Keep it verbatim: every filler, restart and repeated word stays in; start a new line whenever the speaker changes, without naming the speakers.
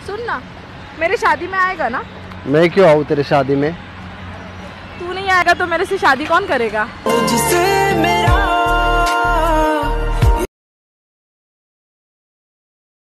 सुन ना, मेरी शादी में आएगा ना?
मैं क्यों आऊँ तेरे शादी में?
तू नहीं आएगा तो मेरे से शादी कौन करेगा?